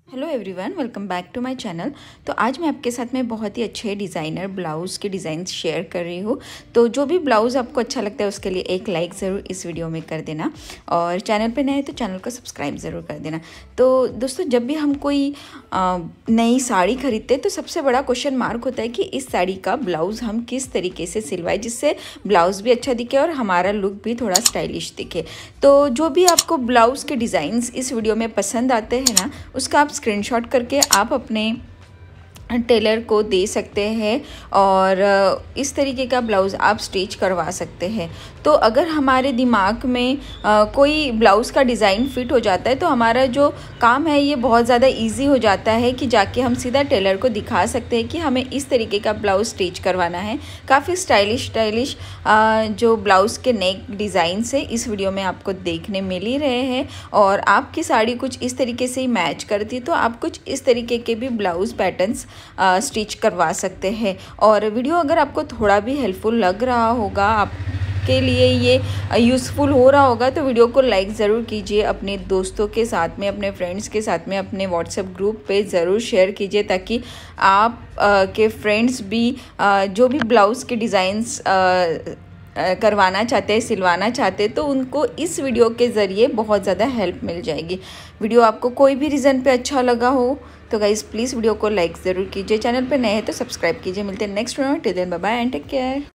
Hello everyone, welcome back to my channel. तो आज मैं आपके साथ में बहुत ही अच्छे डिज़ाइनर ब्लाउज़ के डिज़ाइन शेयर कर रही हूँ। तो जो भी ब्लाउज़ आपको अच्छा लगता है उसके लिए एक लाइक ज़रूर इस वीडियो में कर देना, और चैनल पे नए हैं तो चैनल को सब्सक्राइब ज़रूर कर देना। तो दोस्तों, जब भी हम कोई नई साड़ी खरीदते हैं तो सबसे बड़ा क्वेश्चन मार्क होता है कि इस साड़ी का ब्लाउज़ हम किस तरीके से सिलवाएं जिससे ब्लाउज़ भी अच्छा दिखे और हमारा लुक भी थोड़ा स्टाइलिश दिखे। तो जो भी आपको ब्लाउज़ के डिज़ाइंस इस वीडियो में पसंद आते हैं ना, उसका आप स्क्रीनशॉट करके आप अपने टेलर को दे सकते हैं और इस तरीके का ब्लाउज़ आप स्टिच करवा सकते हैं। तो अगर हमारे दिमाग में कोई ब्लाउज़ का डिज़ाइन फिट हो जाता है तो हमारा जो काम है ये बहुत ज़्यादा इजी हो जाता है कि जाके हम सीधा टेलर को दिखा सकते हैं कि हमें इस तरीके का ब्लाउज़ स्टिच करवाना है। काफ़ी स्टाइलिश जो ब्लाउज़ के नेक डिज़ाइन से इस वीडियो में आपको देखने मिल ही रहे हैं, और आपकी साड़ी कुछ इस तरीके से ही मैच करती तो आप कुछ इस तरीके के भी ब्लाउज़ पैटर्न्स स्टिच करवा सकते हैं। और वीडियो अगर आपको थोड़ा भी हेल्पफुल लग रहा होगा, आपके लिए ये यूज़फुल हो रहा होगा, तो वीडियो को लाइक ज़रूर कीजिए, अपने दोस्तों के साथ में, अपने फ्रेंड्स के साथ में, अपने व्हाट्सएप ग्रुप पे ज़रूर शेयर कीजिए ताकि आप के फ्रेंड्स भी जो भी ब्लाउज़ के डिज़ाइंस करवाना चाहते हैं, सिलवाना चाहते हैं, तो उनको इस वीडियो के ज़रिए बहुत ज़्यादा हेल्प मिल जाएगी। वीडियो आपको कोई भी रीज़न पे अच्छा लगा हो तो गाइज़ प्लीज़ वीडियो को लाइक ज़रूर कीजिए, चैनल पे नए हैं तो सब्सक्राइब कीजिए। मिलते हैं नेक्स्ट वीडियो में। Till then bye bye and take care.